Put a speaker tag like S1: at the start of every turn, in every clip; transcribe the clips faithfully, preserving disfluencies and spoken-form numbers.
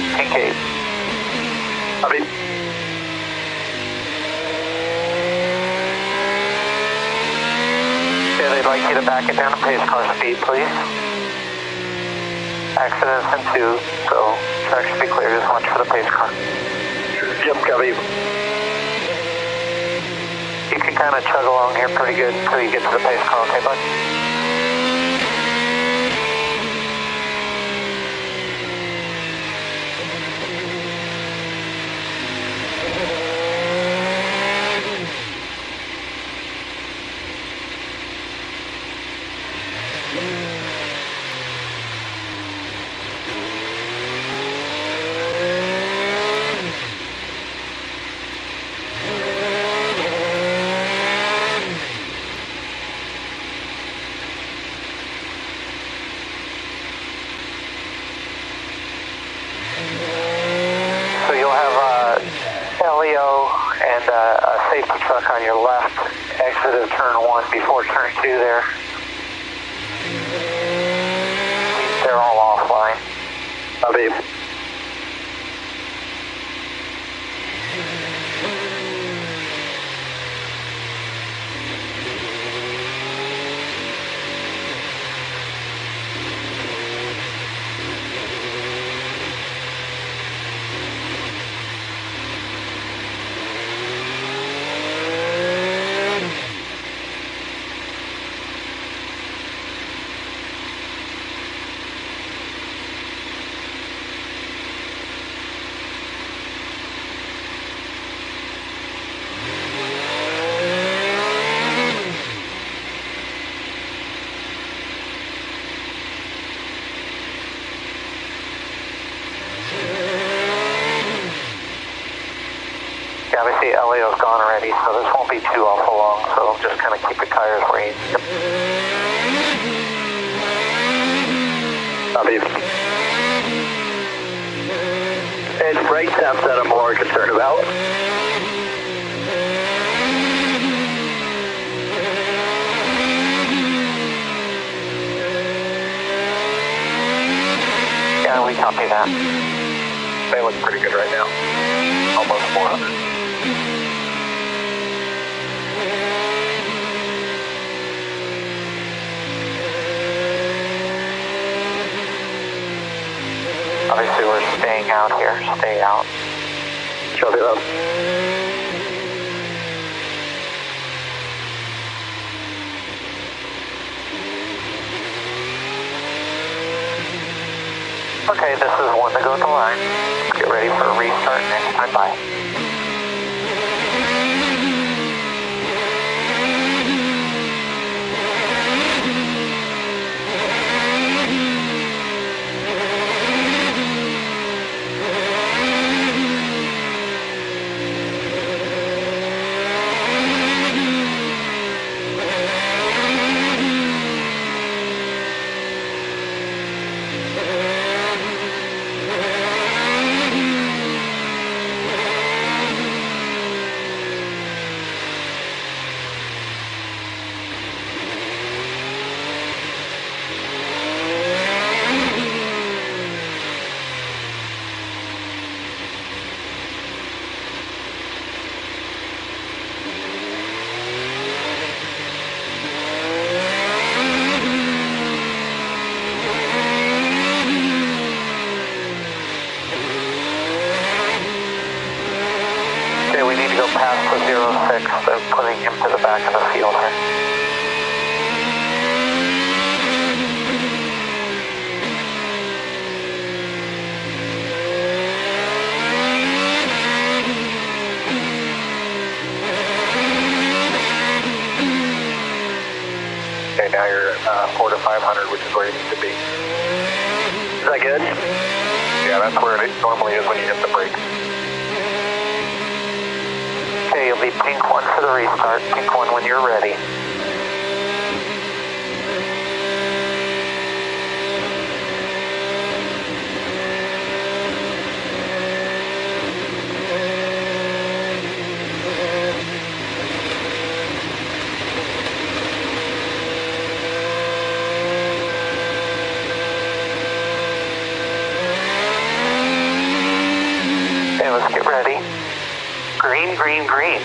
S1: Pink eight. Copy. Yeah, they'd like you to back it down to pace car speed, please. Accidents in two, so track should be clear. Just watch for the pace car. Yep, copy. You can kind of chug along here pretty good until you get to the pace car, okay, bud? So you'll have uh, L E O and uh, a safety truck on your left, exit of turn one before turn two there. They're all offline. Copy. Yeah, we see L E O's gone already, so this won't be too awful long, so just kind of keep your tires where you need them. Copy. It's brake temps that I'm more concerned about. Yeah, we copy that. They look pretty good right now. Almost four hundred. Obviously, we're staying out here. Stay out. Copy that. Okay, this is one to go at the line. Get ready for a restart next time by. We need to go past the zero six. They're putting him to the back of the field here. Okay, now you're uh, four to five hundred, which is where you need to be. Is that good? Yeah, that's where it normally is when you hit the brake. Okay, you'll be pink one for the restart, pink one when you're ready. let's get ready. Green, green, green.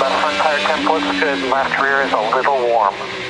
S1: Left front tire temp looks good. Left rear is a little warm.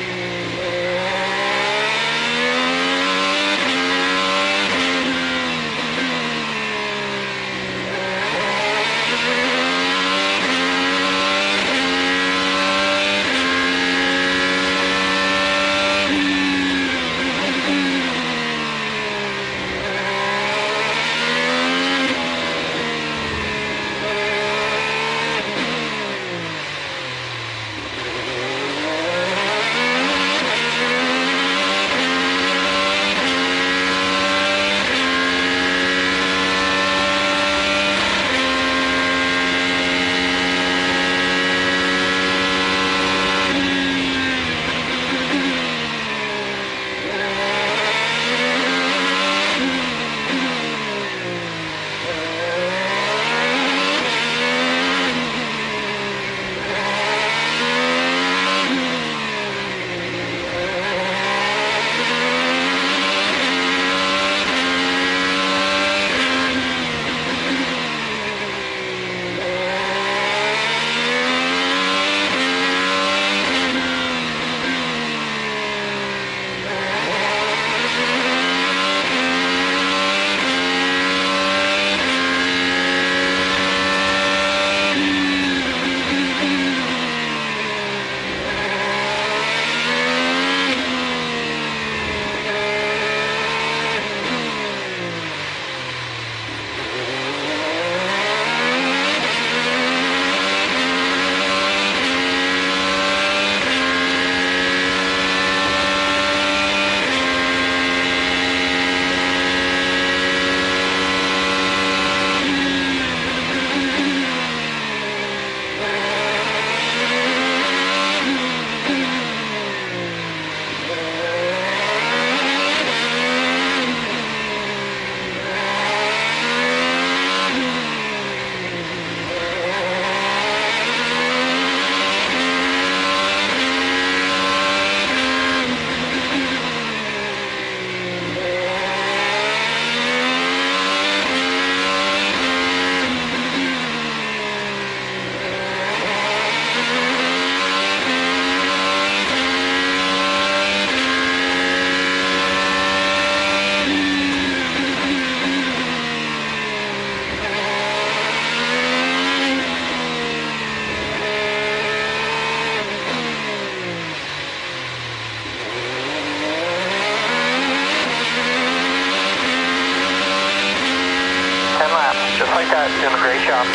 S1: Just like that, doing a great job.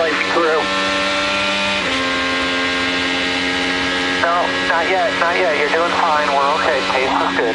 S2: lights through.
S1: No, not yet, not yet. You're doing fine. We're okay. Pace is good.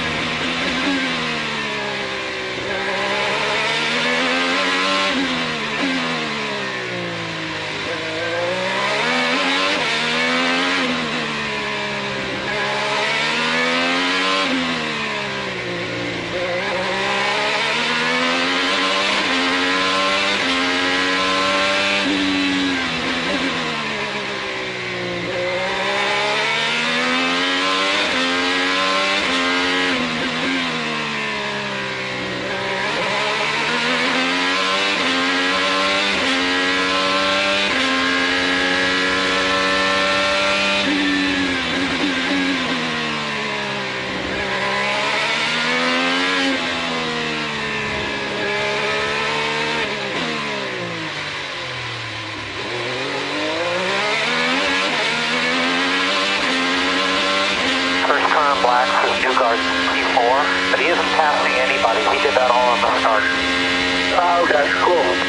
S1: But he isn't passing anybody. He did that all on the start.
S2: Oh, okay, cool.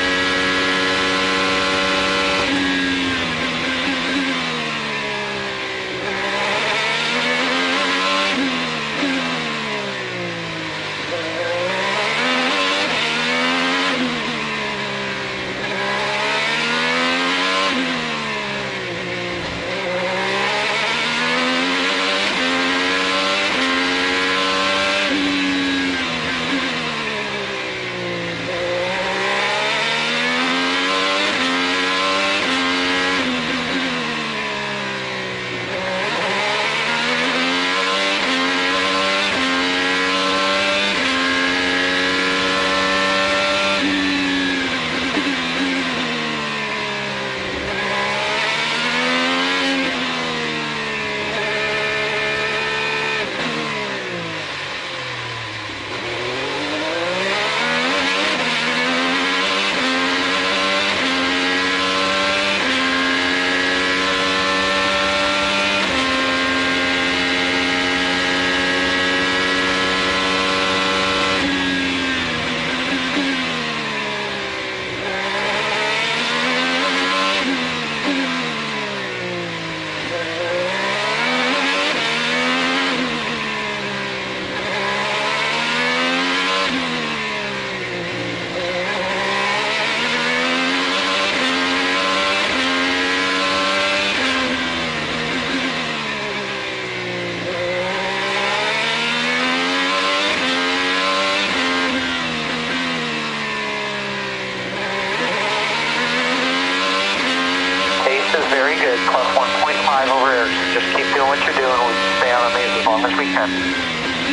S2: Plus one point five over air. Just keep doing what you're doing. We'll stay on the maze as long as we can.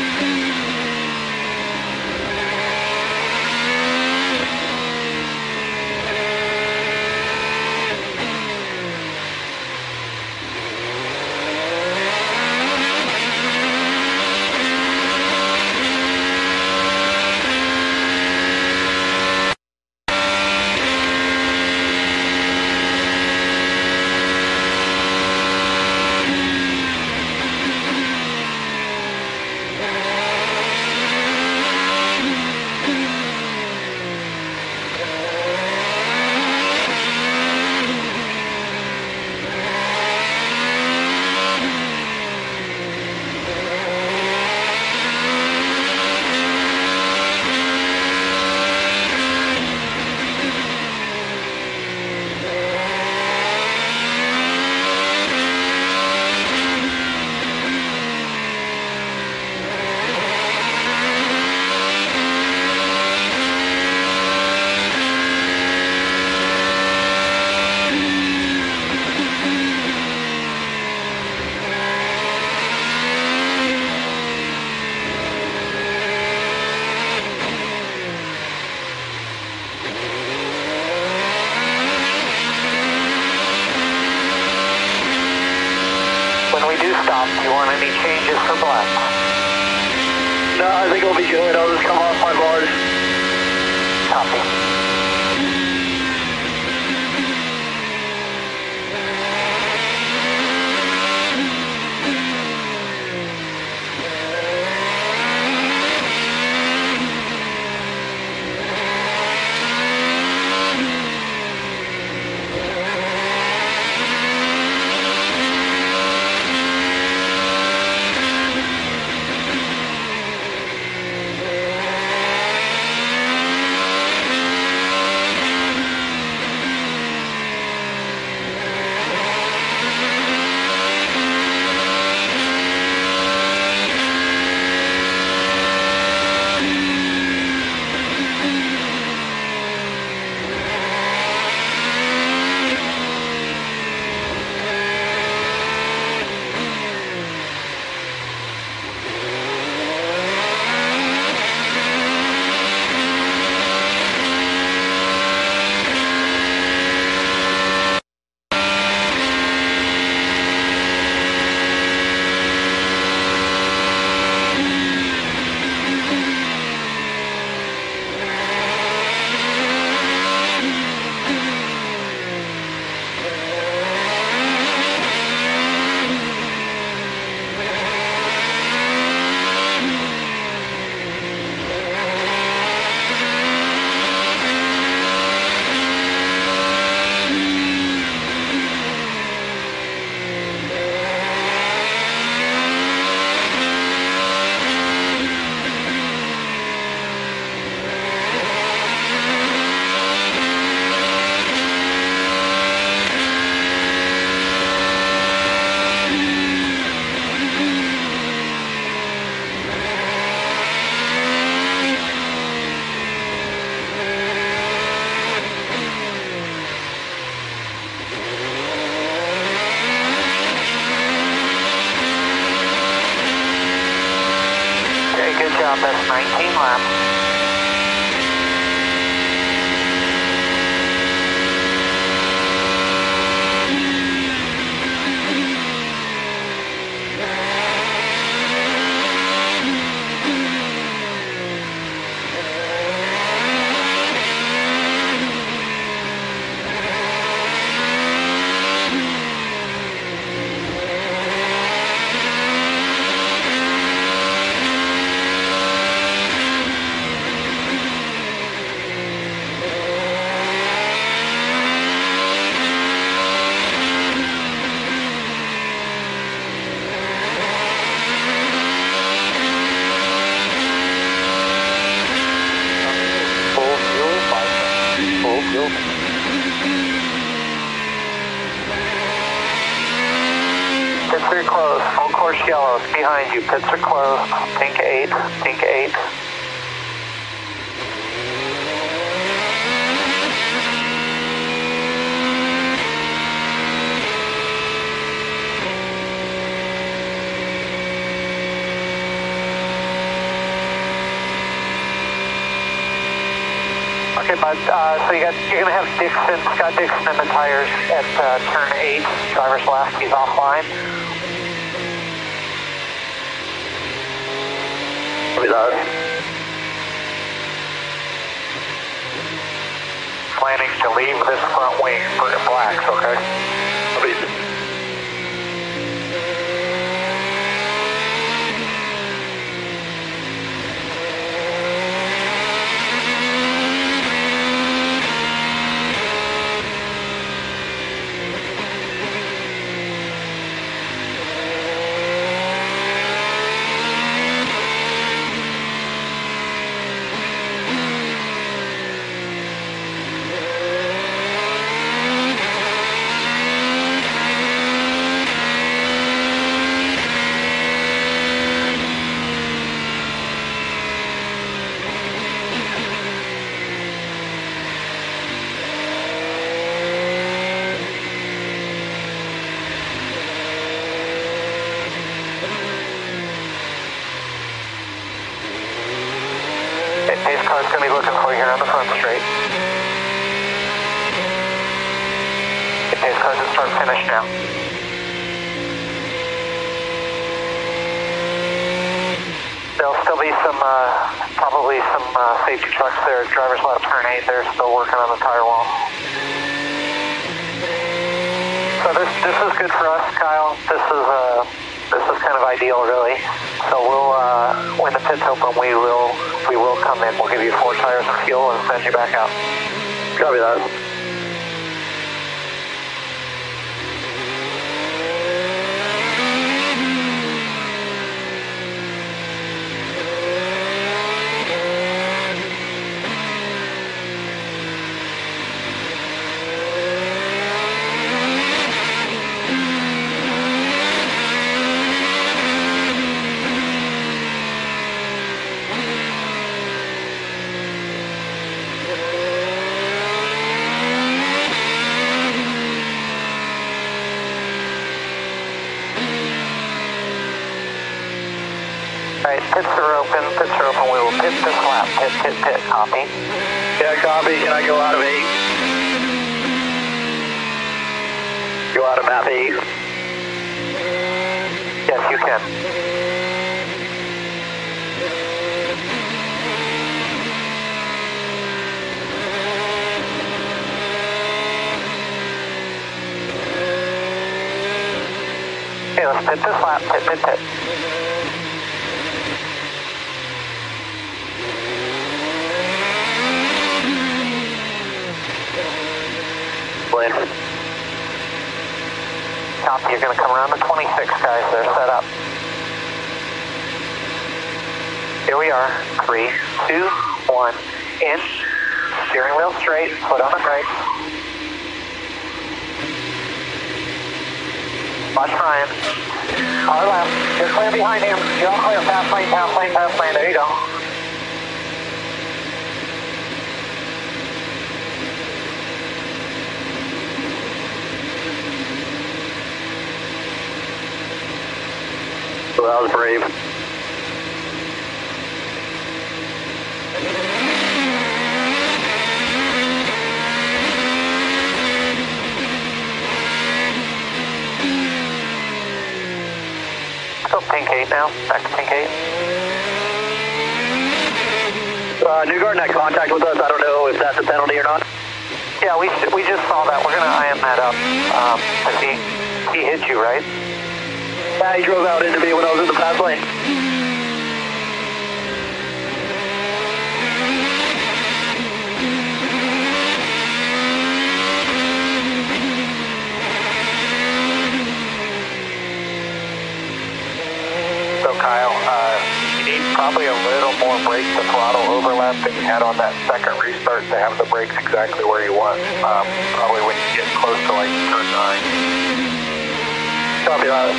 S2: When we do stop, do you want any changes for black? No, I think it'll be good. I'll just come off my bars.
S1: Copy. job, that's nineteen laps. Pits are closed. Full course yellows behind you. Pits are closed. Pink eight. Pink eight. Okay, bud. Uh, so you got, you're going to have Dixon, Scott Dixon in the tires at uh, turn eight. Driver's left. He's offline. Planning to leave this front wing for the blacks, okay? Pace car's going to be looking for you here on the front straight. The pace car's at start finish now. There'll still be some, uh, probably some uh, safety trucks there. Driver's left turn eight, they're still working on the tire wall. So this this is good for us, Kyle. This is uh, this is kind of ideal, really. So we'll uh, when the pit's open, we will we will come in. We'll give you four tires and fuel and send you back out.
S2: Copy that.
S1: Alright, pits are open, pits are open. We will pit this lap. Pit, pit, pit. Copy.
S2: Yeah, copy. Can I go out of eight? Go out of map eight?
S1: Yes, you can. Okay, let's pit this lap. Pit, pit, pit. Copy, you're going to come around the twenty-six, guys. They're set up. Here we are. Three, two, one. In. Steering wheel straight. Foot on the brakes. Watch Ryan. Our left. You're clear behind him. You're all clear. Pass lane, pass lane, pass lane. There you go.
S2: Well, that was brave.
S1: So pink eight now, back to pink eight.
S2: Uh, New Garden had contact with us. I don't know if that's a penalty or not.
S1: Yeah, we we just saw that. We're gonna iron that up. Um, 'cause he he hit you, right?
S2: Yeah, he drove out into me when I was in the pass lane.
S1: So Kyle, uh, you need probably a little more brake to throttle overlap than you had on that second restart to have the brakes exactly where you want. Um, probably when you get close to like turn nine.
S2: Copy that.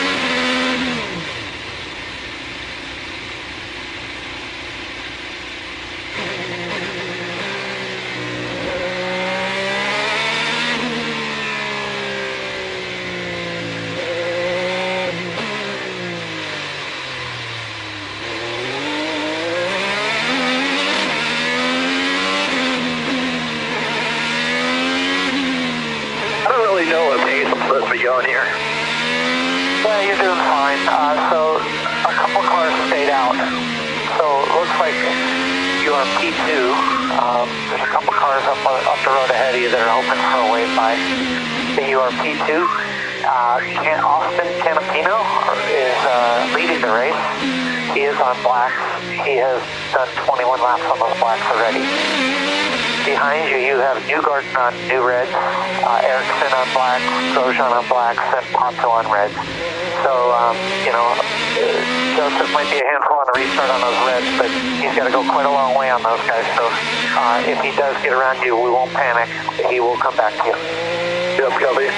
S2: I don't really know what pace I'm supposed to be going here.
S1: Yeah, you're doing fine. Uh, so a couple cars stayed out. So it looks like you are P two. Um, there's a couple cars up up the road ahead of you that are hoping for a wave by. So you are P two. Uh, Can Austin Canapino is uh, leading the race. He is on blacks. He has done twenty-one laps on those blacks already. Behind you, you have Newgarden on new reds, uh, Erickson on blacks, Grosjean on blacks, and Ponto on reds. So, um, you know, uh, Joseph might be a handful on a restart on those reds, but he's got to go quite a long way on those guys. So uh, if he does get around you, we won't panic. He will come back to you.
S2: Yep, copy.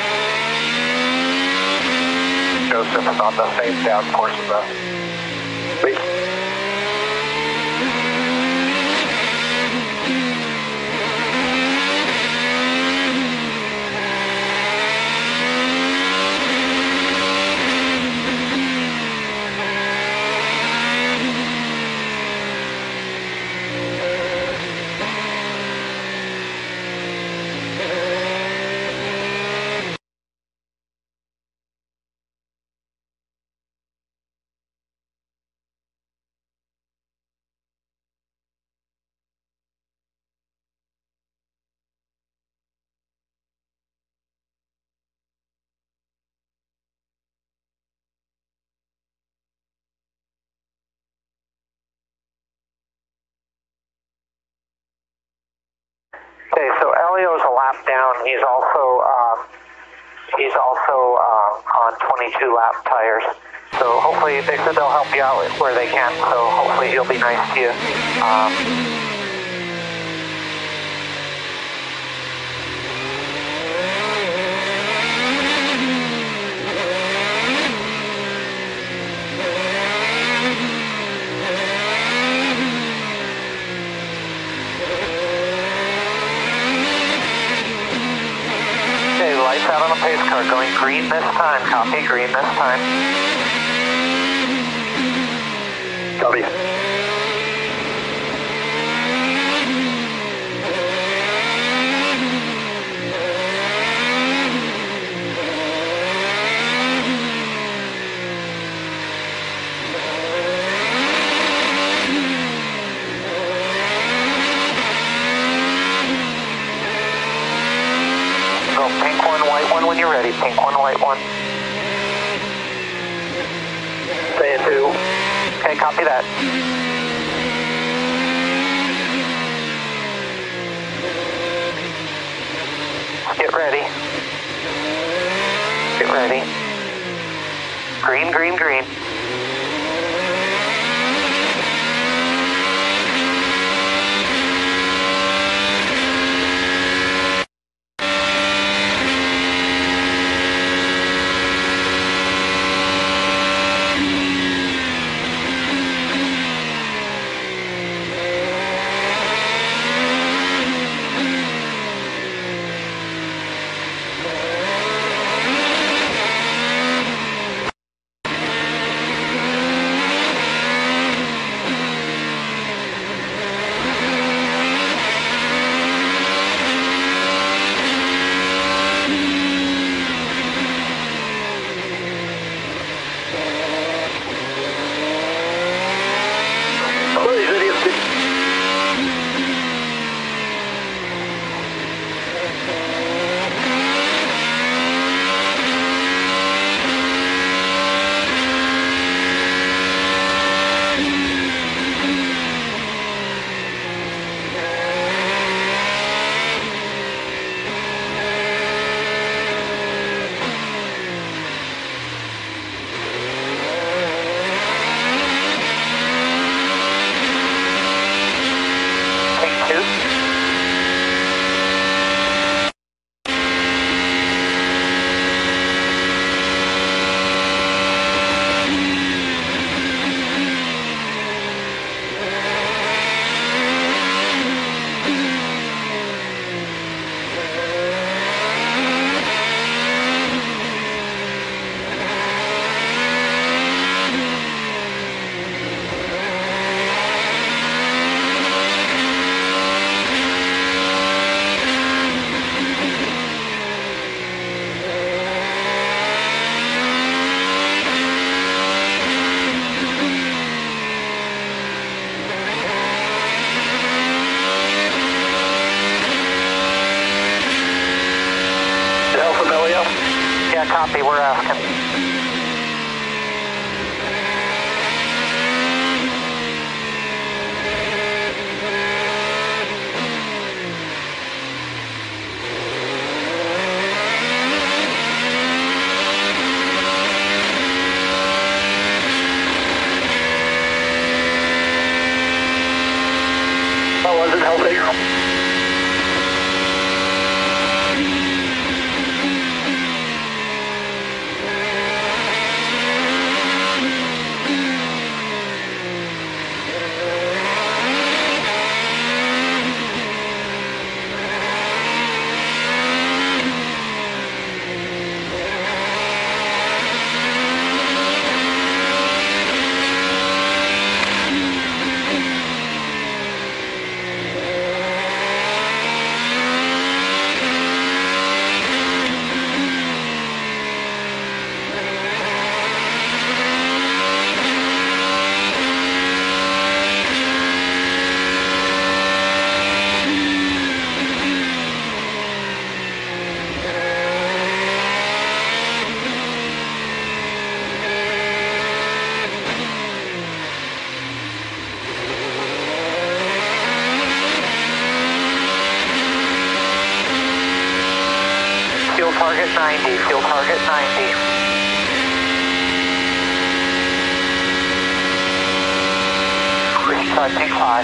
S1: Joseph is on the same downforce as us.
S2: Wait.
S1: Okay, so Elio's a lap down. He's also um, he's also um, on twenty-two lap tires. So hopefully they said they'll help you out where they can. So hopefully he'll be nice to you. Um, Lights out on the pace car, going green this time. Copy, green this time.
S2: Copy.
S1: Go pink one, white one when you're ready. Pink one, white one.
S2: Staying two.
S1: Okay, copy that. Get ready. Get ready. Green, green, green. Yeah, copy, we're asking.
S2: That wasn't helping. Fuel target ninety, fuel target ninety. Reach side tank five.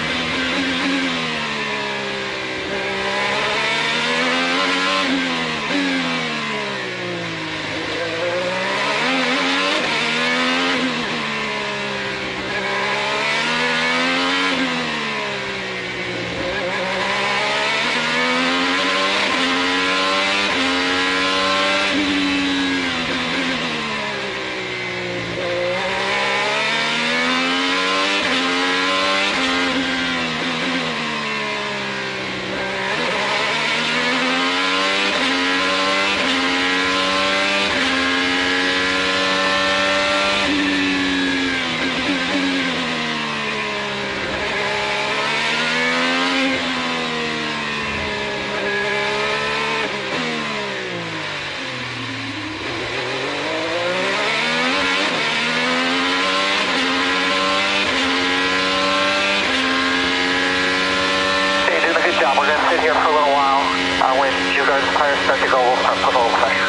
S2: Job. We're going to sit here for a little while. Uh, when Jew Gardens tires start to go, we'll start putting a little pressure.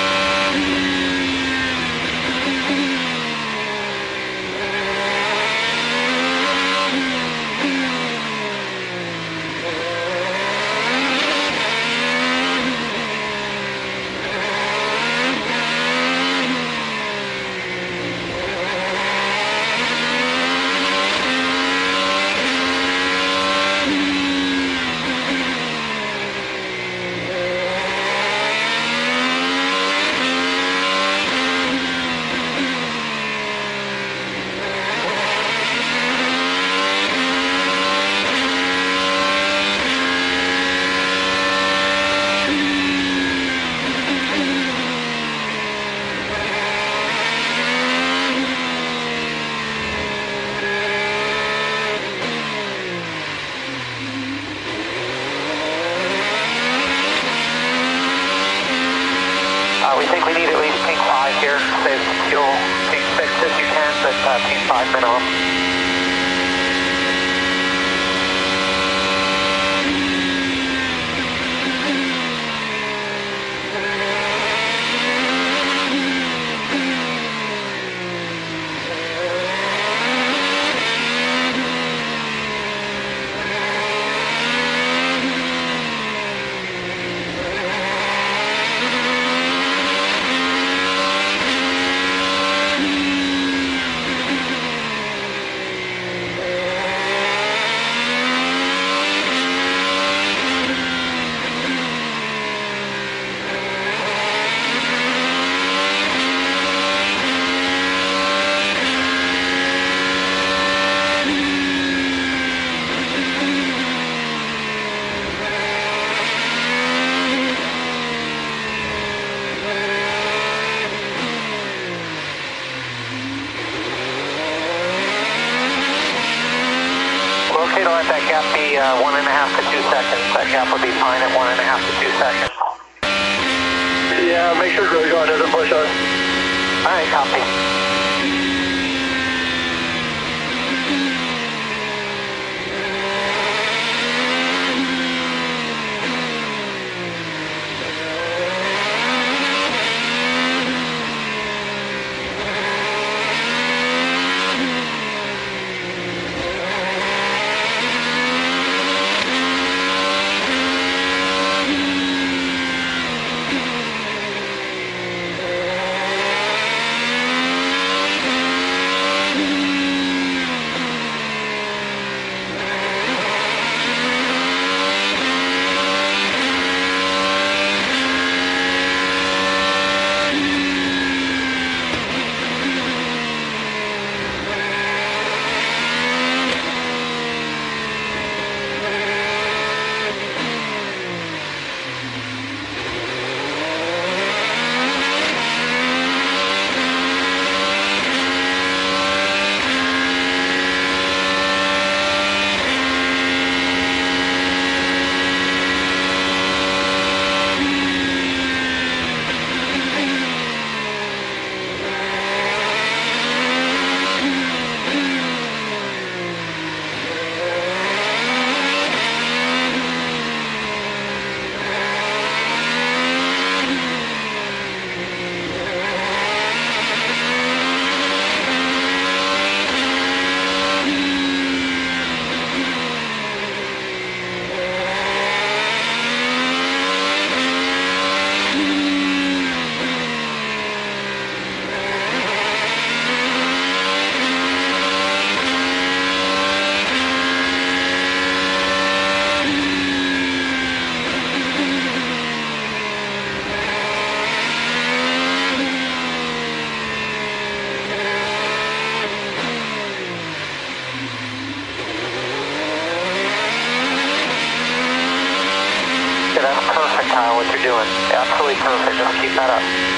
S2: Uh, we think we need at least pink five here. Save some fuel. Pink six if you can, but uh, pink five minimum. Okay to let that gap be uh, one and a half to two seconds. That gap would be fine at one and a half to two seconds. Yeah. Yeah, make sure Grosjean doesn't push us.
S1: All right, copy. That's perfect, Kyle, what you're doing. Absolutely perfect. Just keep that up.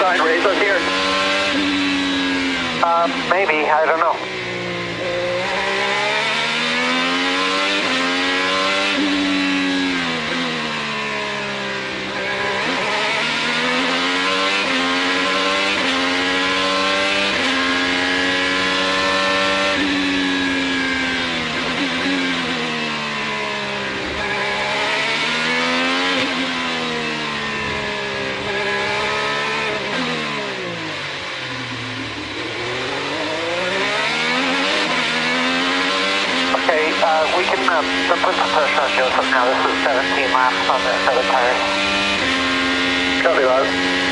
S2: try and race us here?
S1: Uh, maybe, I don't know. Uh, we can uh, put some pressure on Joseph now. This is seventeen laps on the other tires.
S2: Copy, Lars.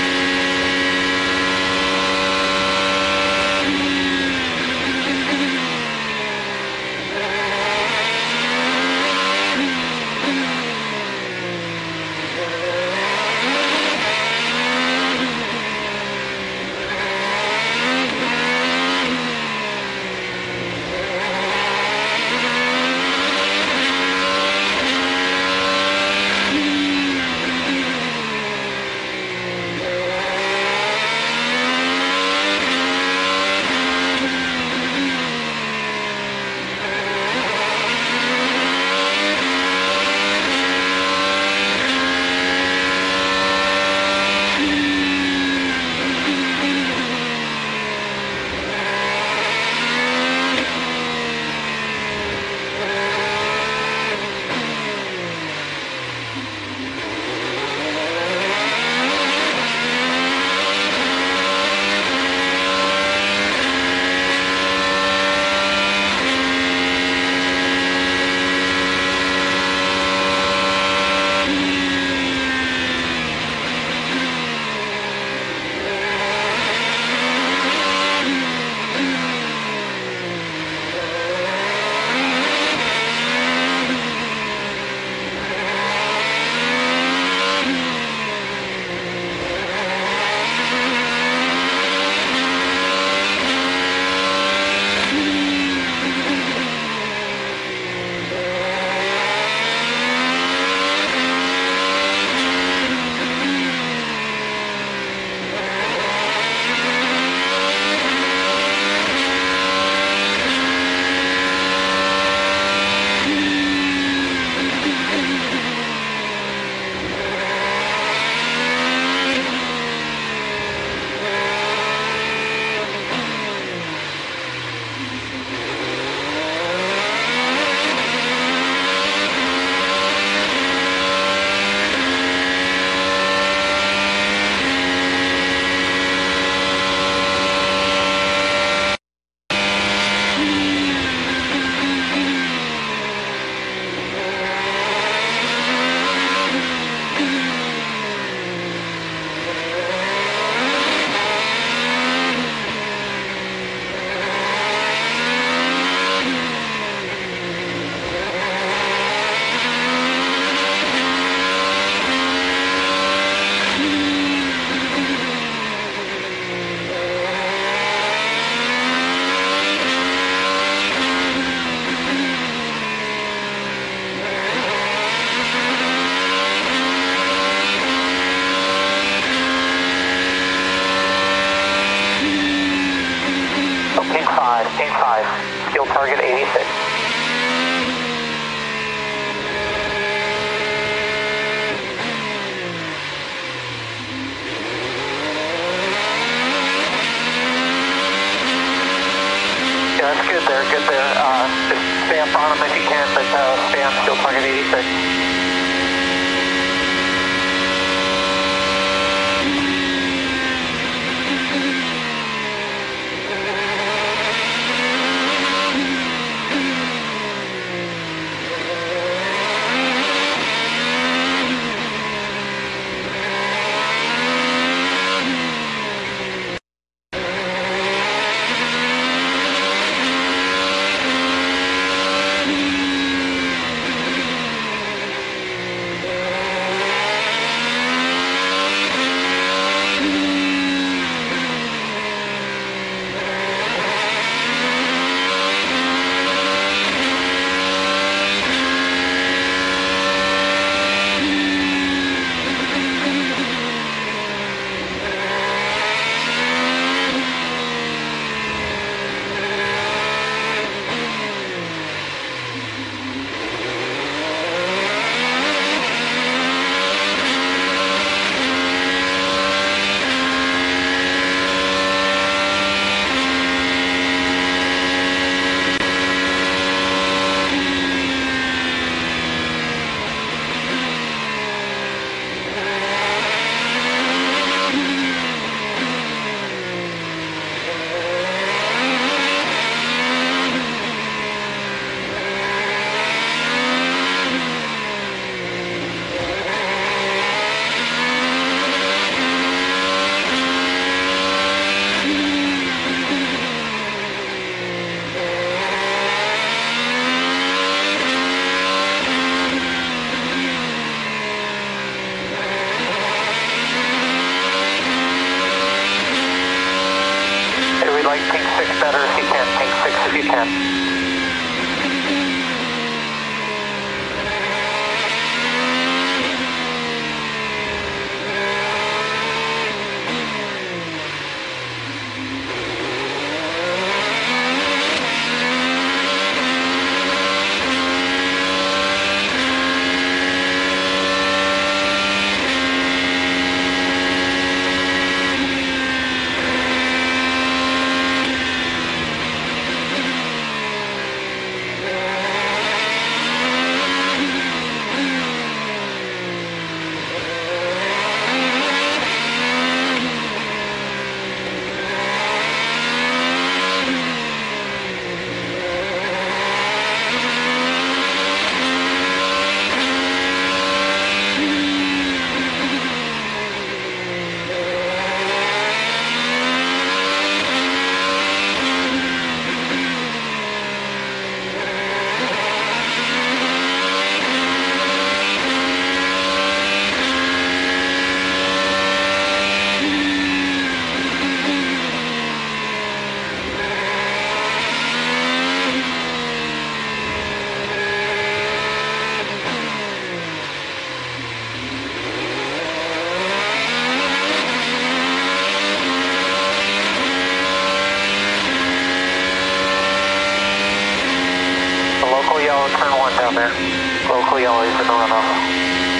S1: Fuel target eighty-six. Yeah, that's good there, good there. Uh, just stay up on them if you can, but uh, stay on fuel target eighty-six. you can. Ping six if you can. Yellow, turn one down there. Local yellow is in the runoff.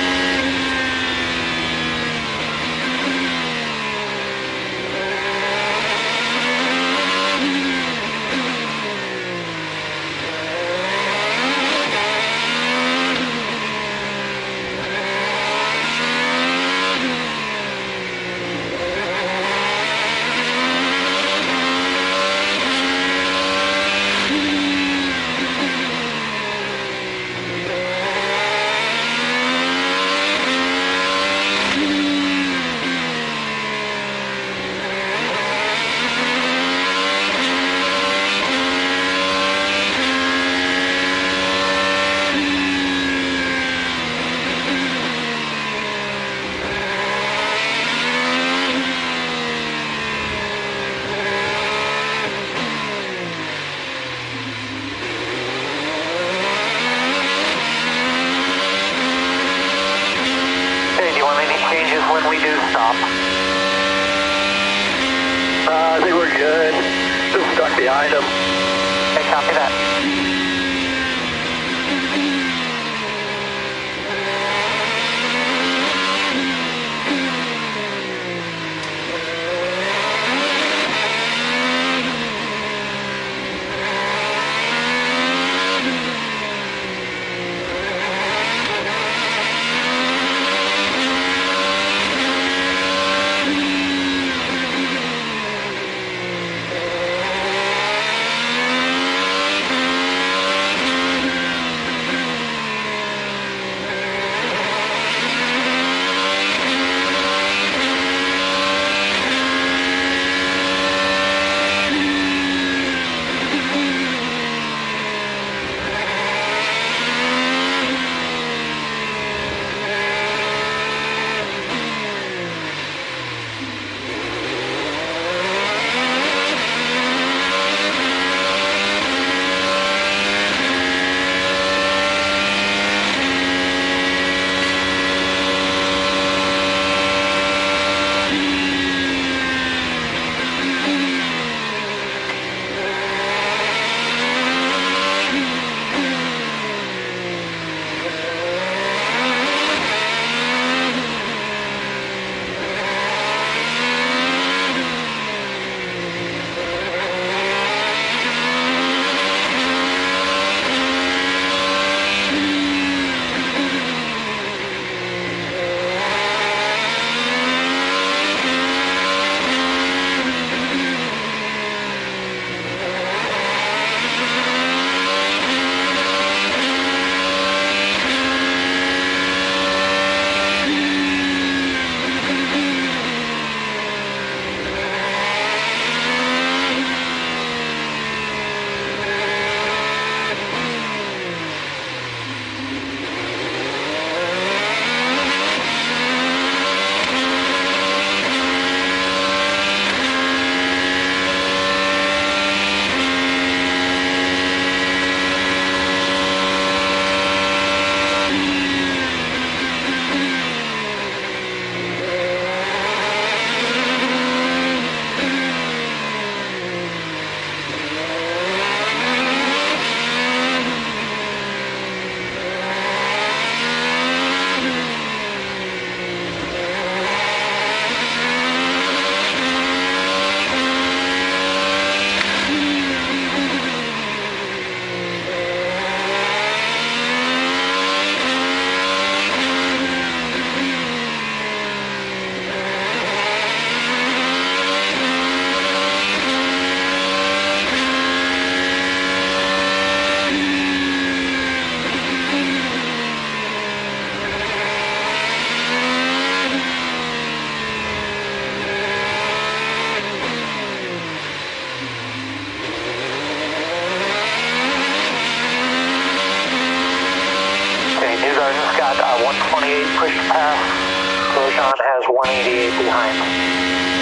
S1: When we do stop.
S2: Uh, I think we're good. Just stuck behind them.
S1: Okay, copy that. got uh, one twenty-eight pushed past. Grosjean has one eighty-eight behind.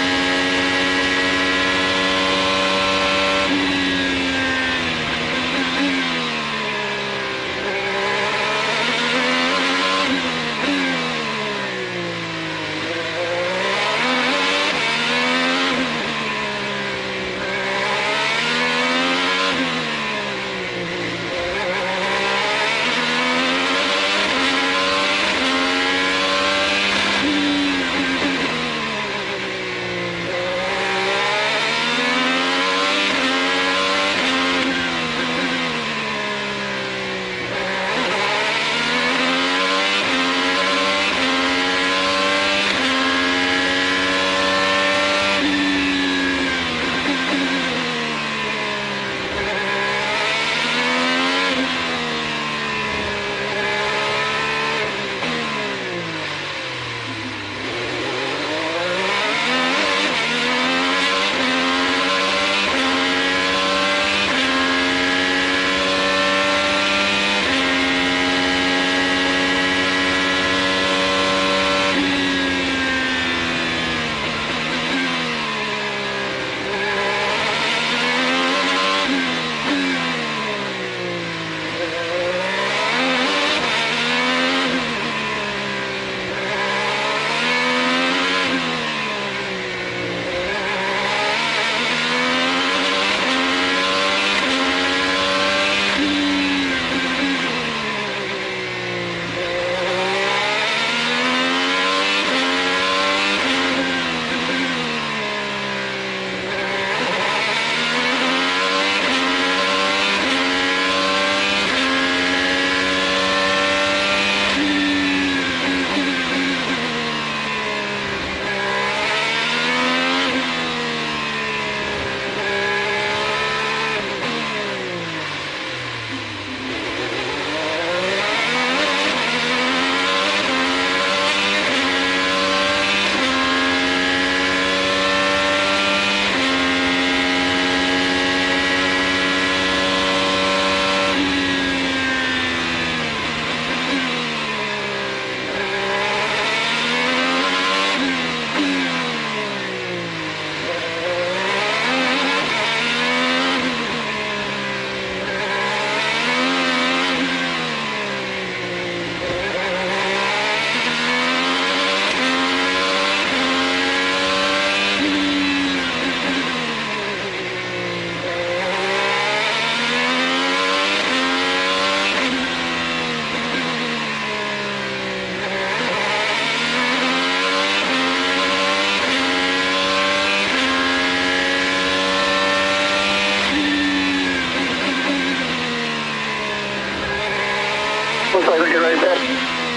S2: Looks like we're getting ready back.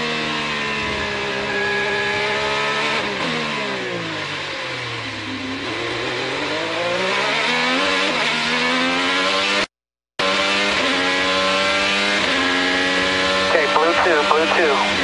S1: Okay, blue two, blue two.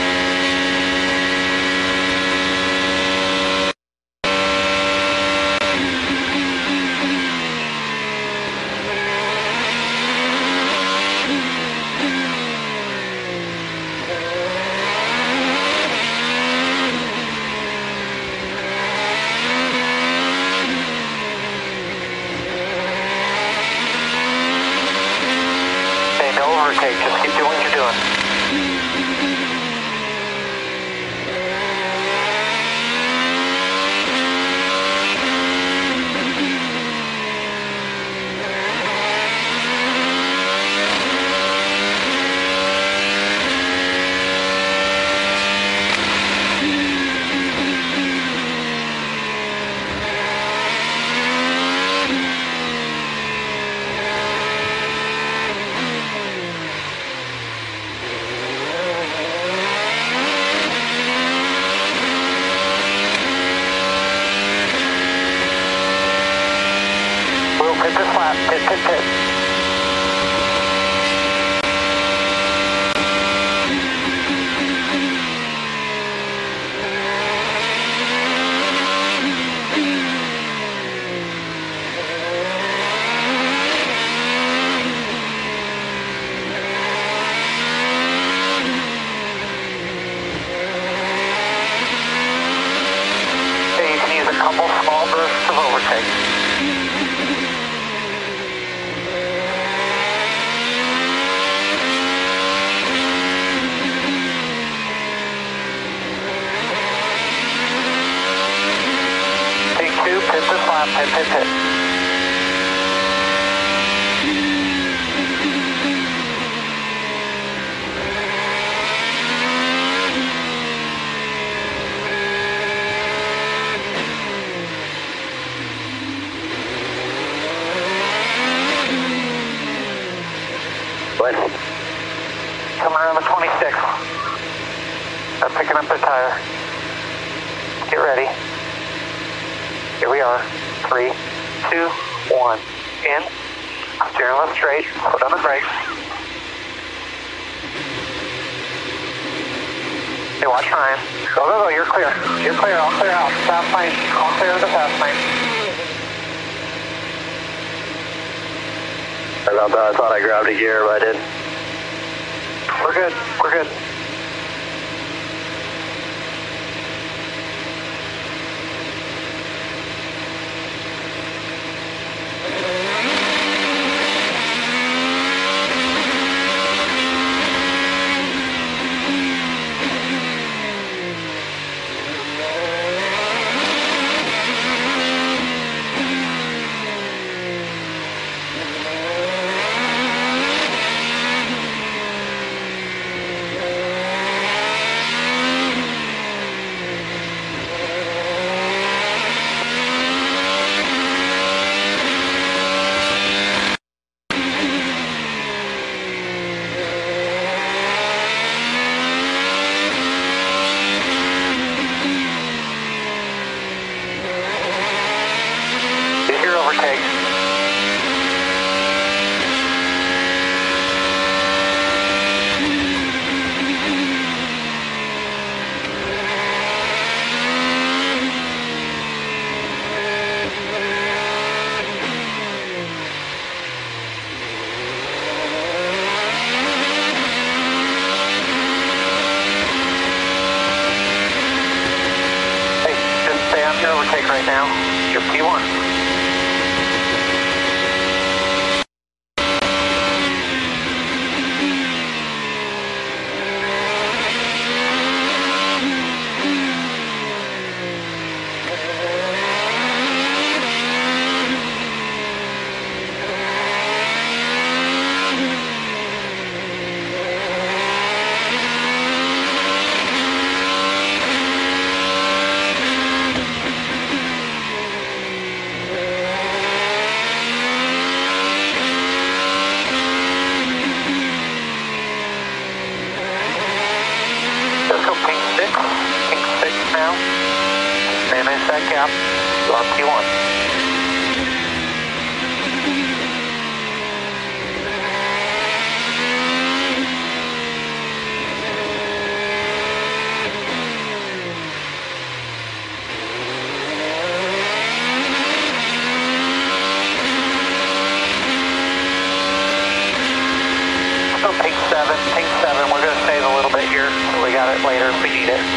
S1: Overtake, just keep doing what you're doing. Pit this lap, pit, pit, pit. pit, pit, pit.
S2: What?
S1: Coming around the twenty-six. They're picking up their tire. Get ready. Here we are. Three, two, one. In. Steering left straight. Put on the brakes. Hey, watch Ryan. Go, go, go. You're clear. You're clear. I'll clear out. Fast lane. I'll clear the fast lane.
S2: Sorry about that. I thought I grabbed a gear, but I didn't.
S1: We're good. We're good. Overtake right now. You're P one. That gap, you're on P one. So pink seven, pink seven, we're going to save a little bit here, so we got it later if we need it.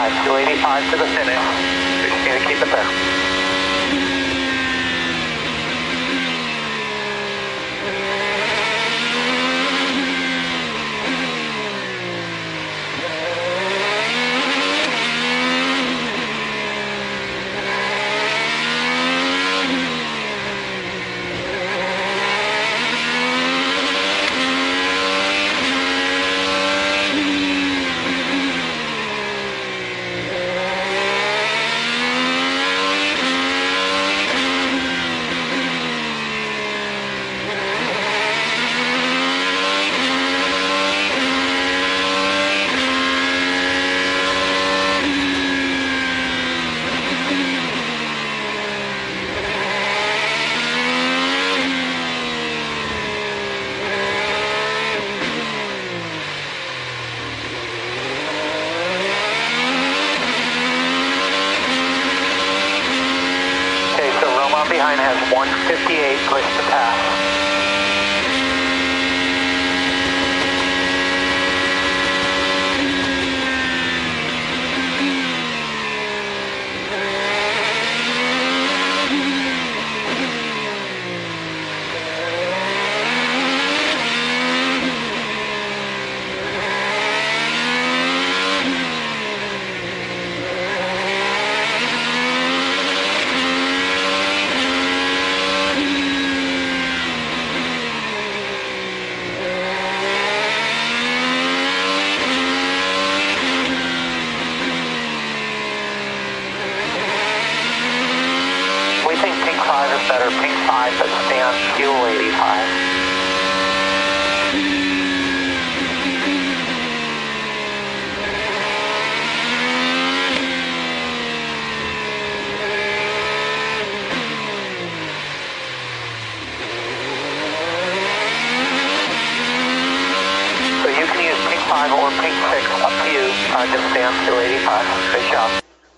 S1: eighty-five. two eighty-five to the finish. We just need to keep it there. Behind has one fifty-eight push to pass. Better pink five, but stand fuel eighty-five. So you can use pink five or pink six, up to you. Uh, just stand fuel eighty-five. Good job.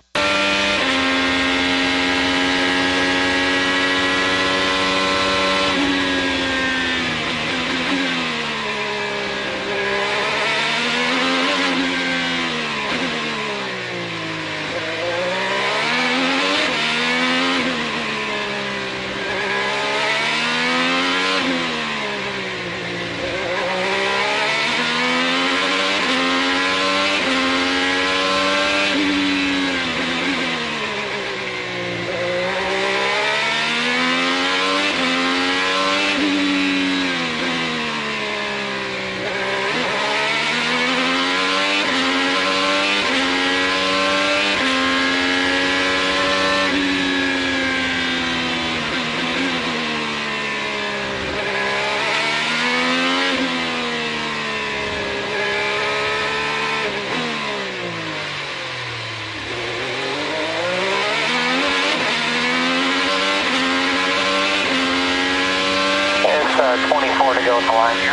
S1: twenty-four to go in the line here.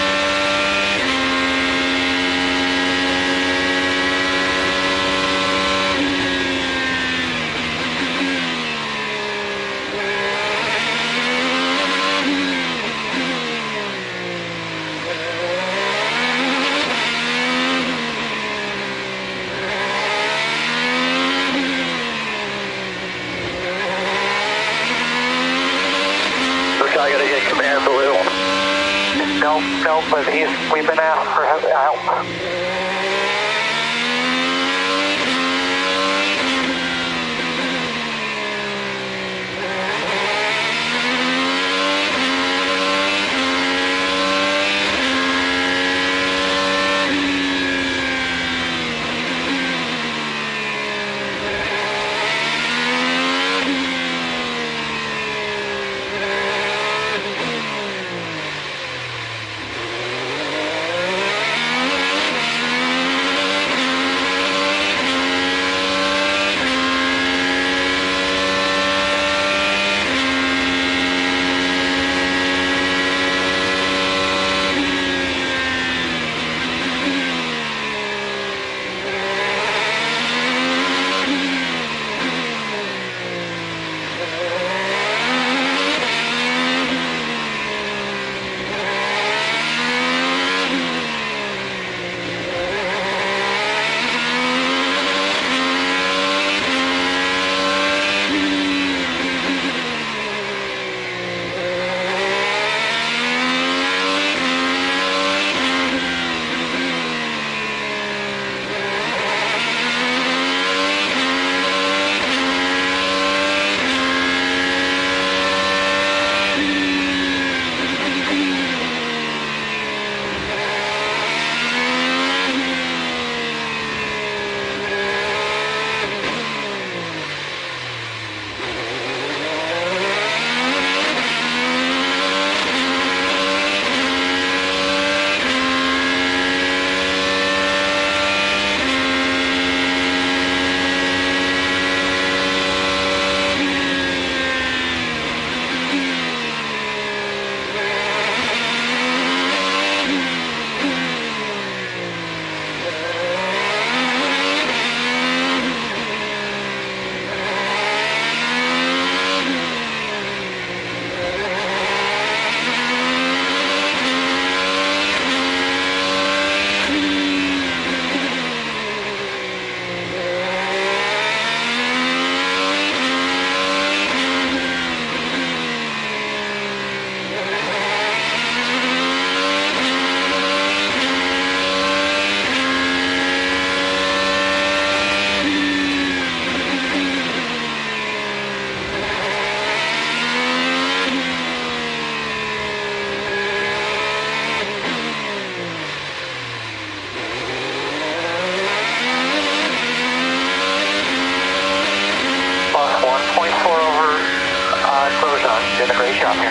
S2: I gotta get command blue.
S1: No, no, but he's, we've been asked for help. Doing a great job here.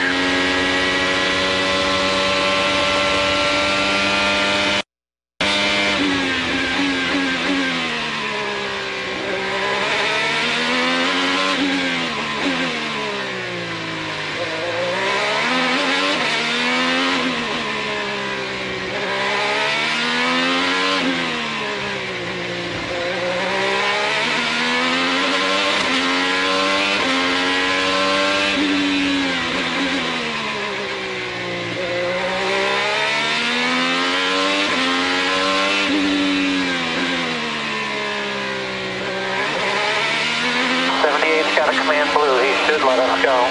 S1: seventy-eight's got a command blue. He should let us go.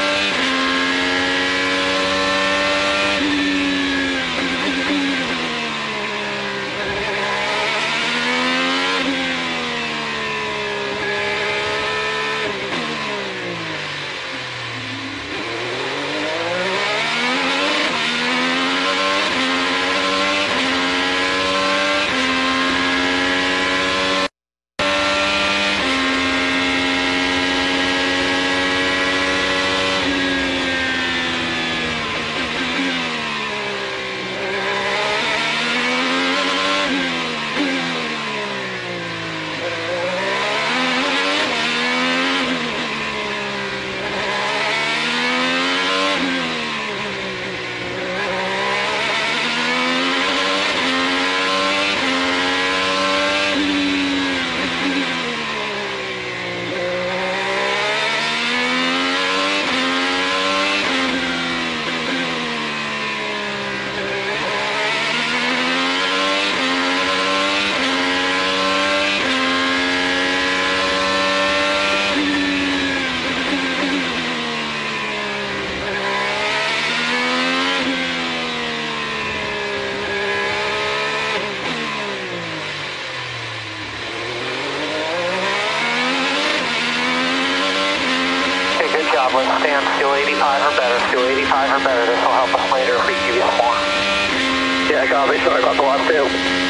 S1: Let's stay on fuel eighty-five or better. Fuel eighty-five or better. This will help us later if we can give you some more.
S2: Yeah, copy. Sorry about the last two.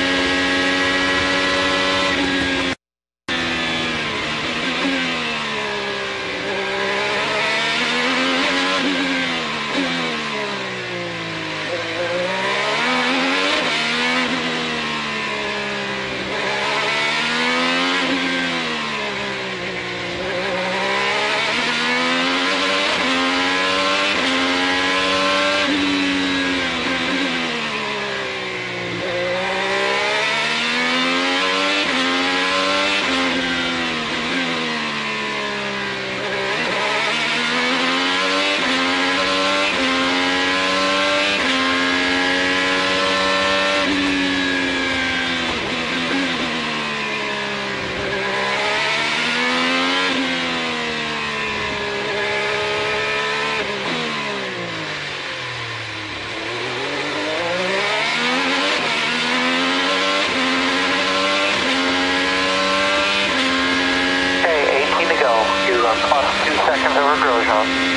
S1: Plus two seconds over Grosjean.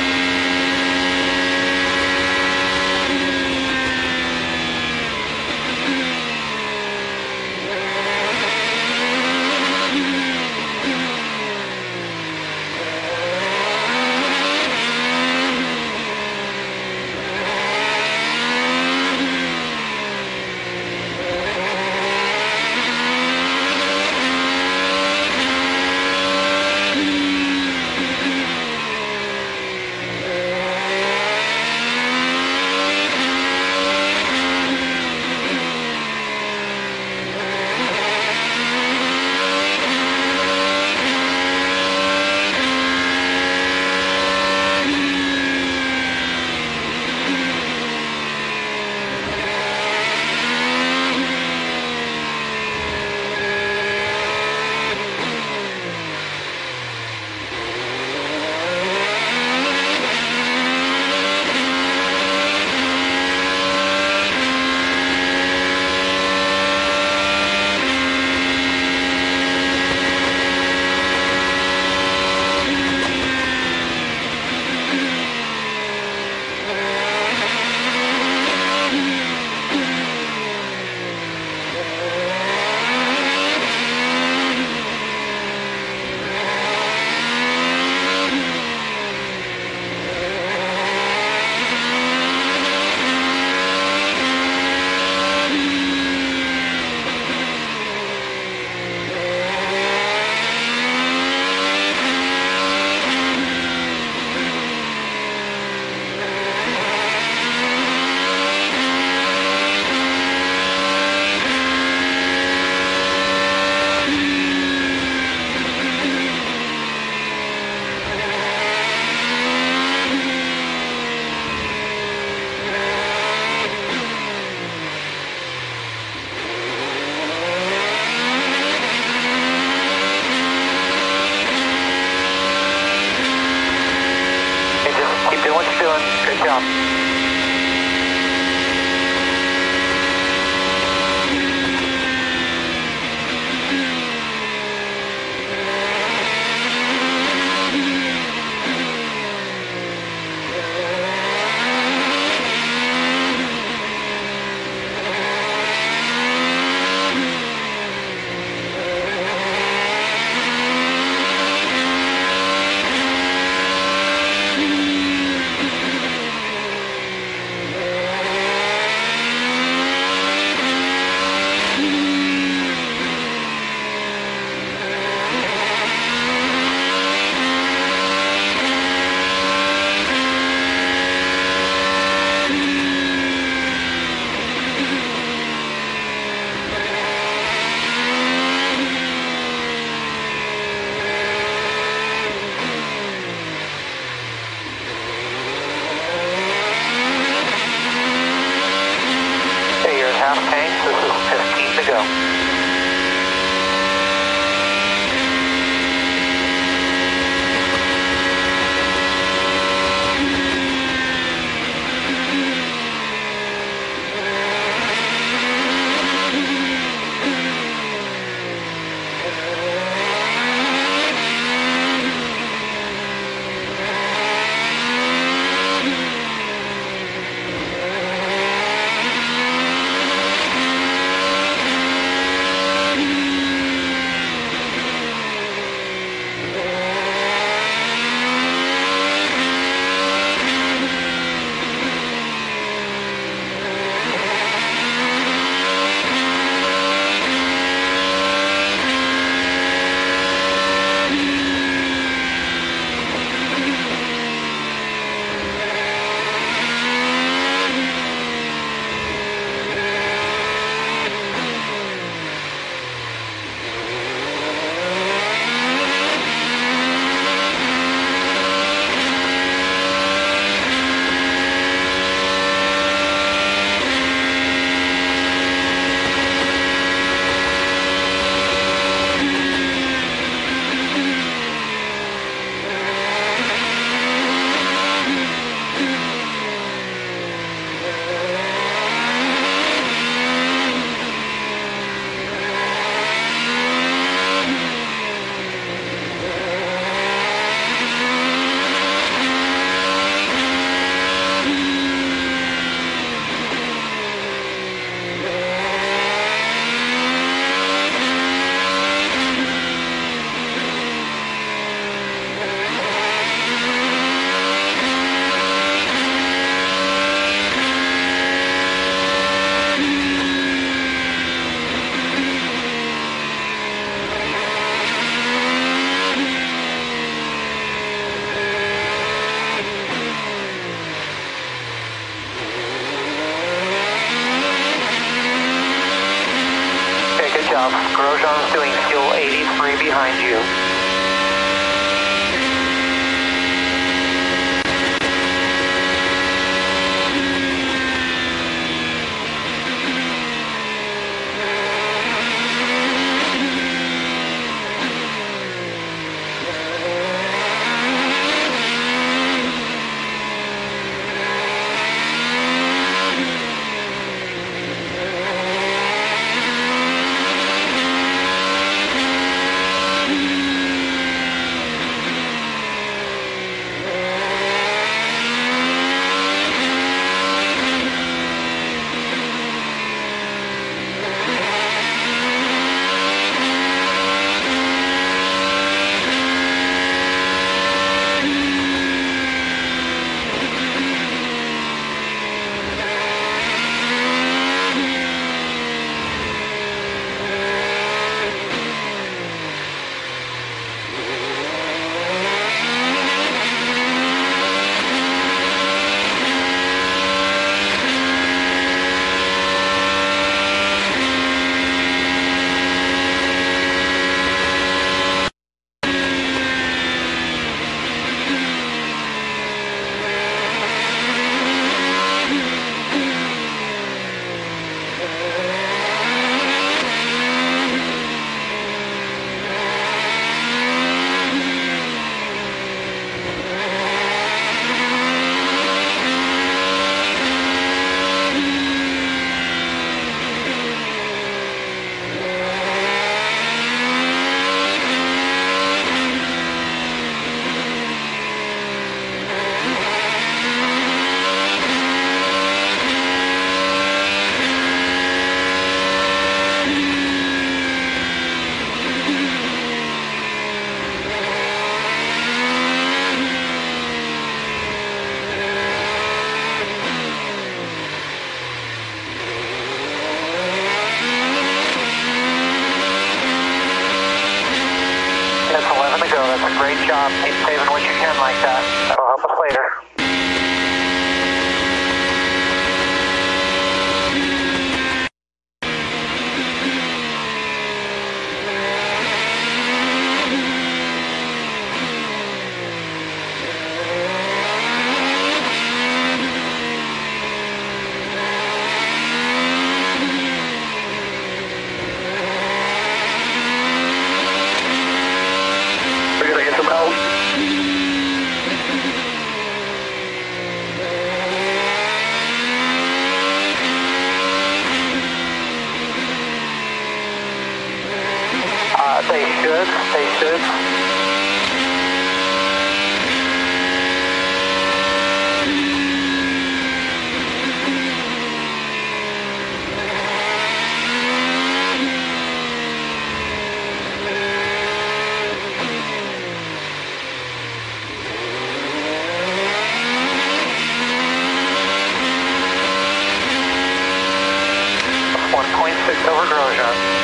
S1: job. Half tank, this is fifteen to go. Grosjean's doing fuel eighty-three behind you.
S3: Thank you.
S1: Great job. Keep saving what you can like that. That'll help us later.
S2: We're gonna get some help.
S1: Uh, they should. They should. one point six over Grosjean.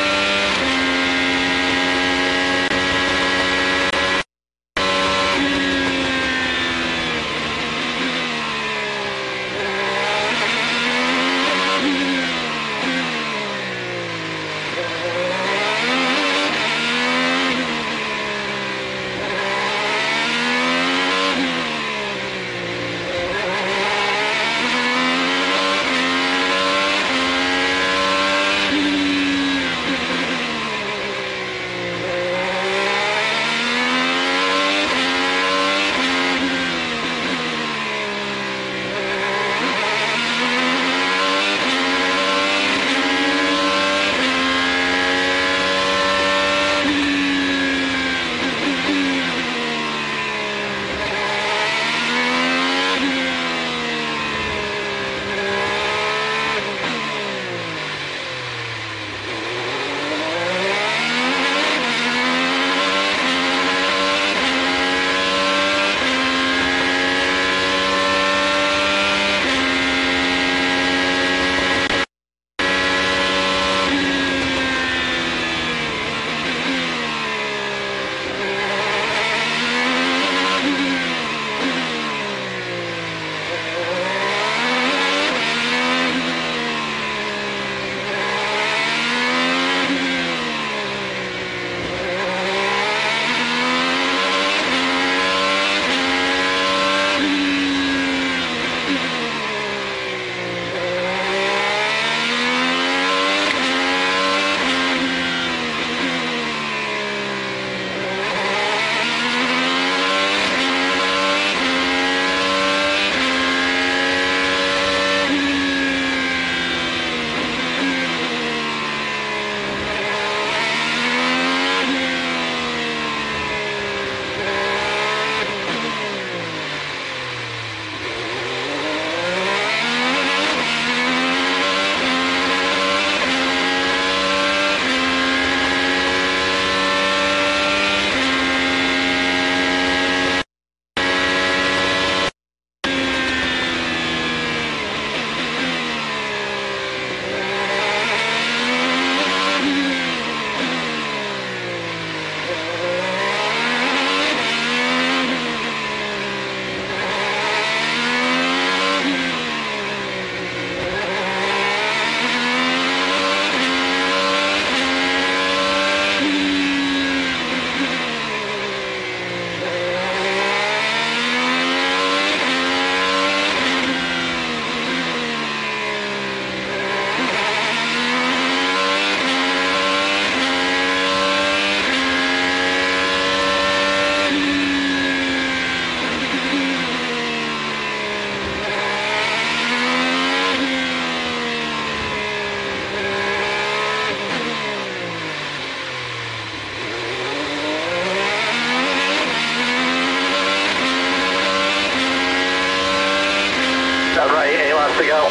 S2: to go?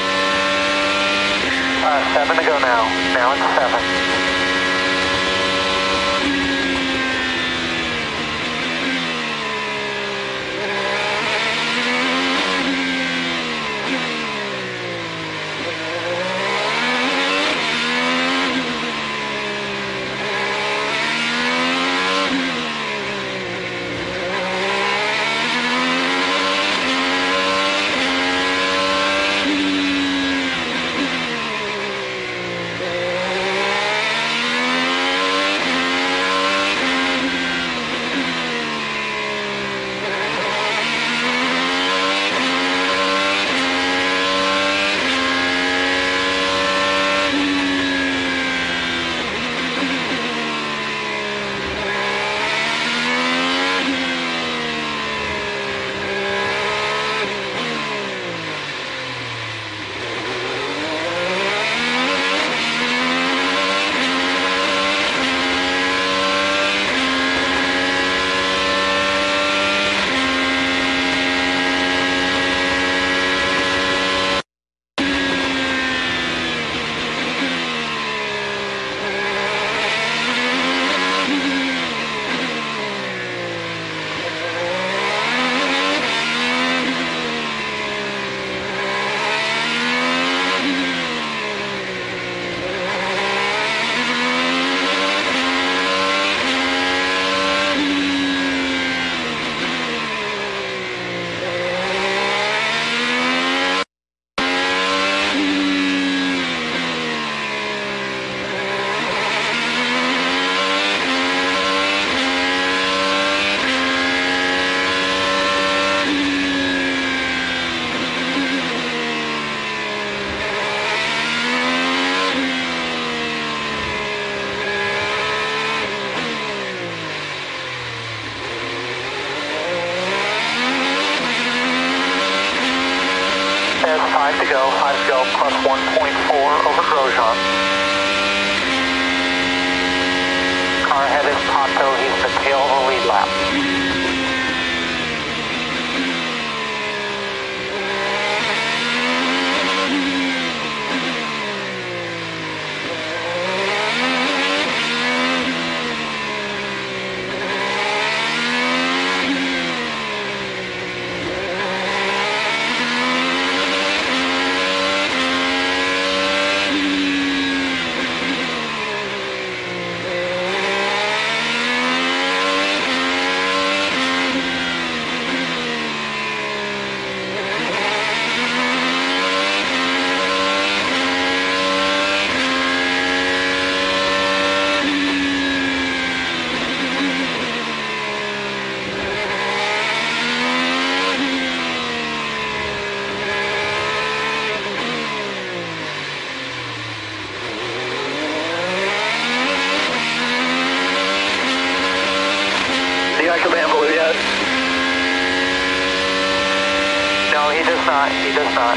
S1: Uh, seven to go now. Now it's seven. five to go, five to go, plus one point four over Grosjean. Car ahead is Pato, he's the tail of the lead lap. No, he does not. He does not.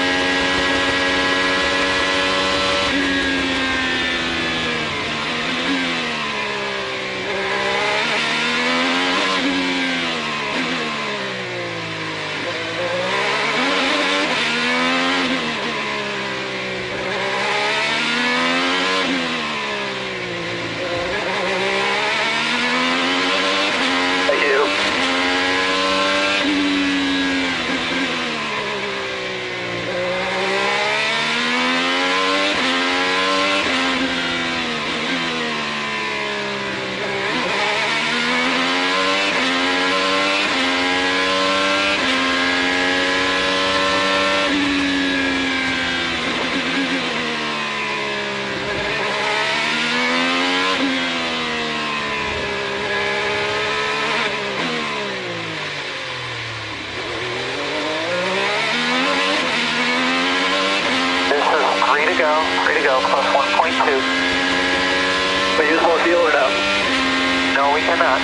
S1: Three to go, plus one point two.
S2: We use more fuel or no?
S1: No, we cannot.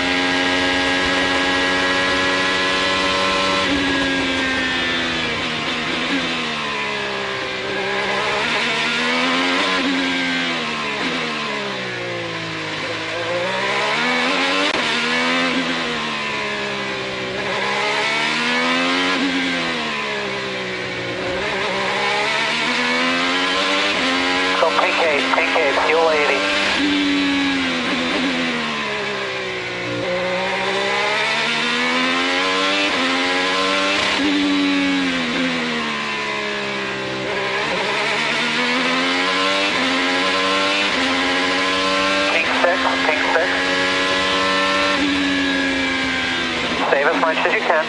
S1: Pink eight, fuel eighty. Pink six, pink six. Save as much as you can.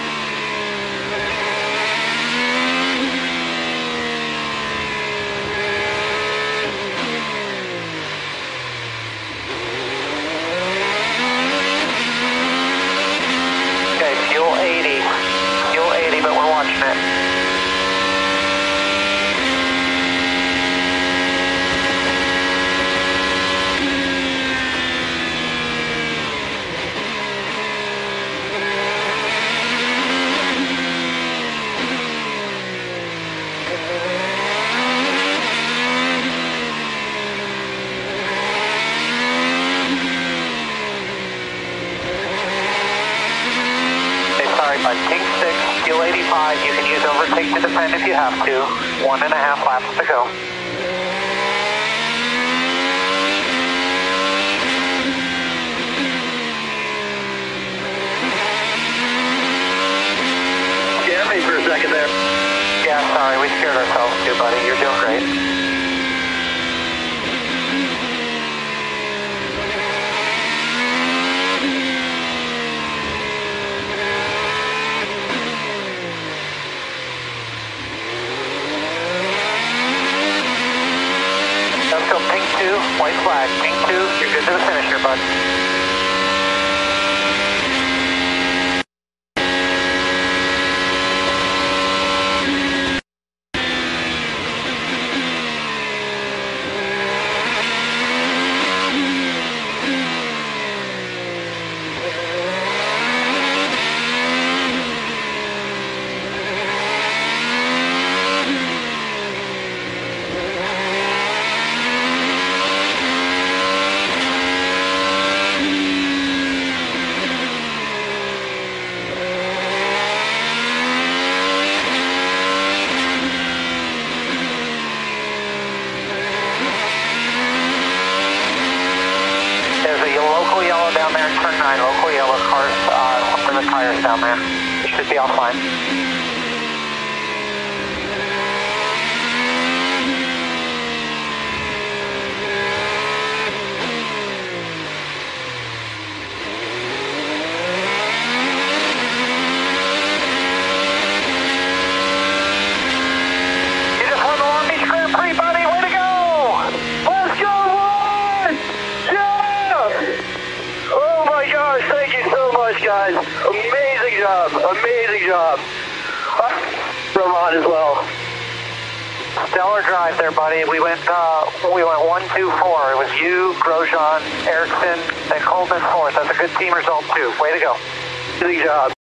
S1: By Pink six, fuel eighty-five, you can use overtake to defend if you have to. One and a half laps to go.
S2: Scared me for a second there.
S1: Yeah, sorry, we scared ourselves too, buddy. You're doing great. Pink two, white flag. Pink two, you're good to the finish here, bud. down there in turn nine. Local yellow cars, uh, up in the tires down there. You should be offline. You just won the Long Beach Grand Prix, buddy. Way to go!
S2: Let's go, Ryan! Yeah! Oh my gosh, thank you so much, guys. Amazing job, amazing job. Roman as well.
S1: Stellar drive there, buddy. We went uh, we went one, two, four. It was you, Grosjean, Ericsson, and Coleman fourth. That's a good team result too. Way to go.
S2: Amazing job.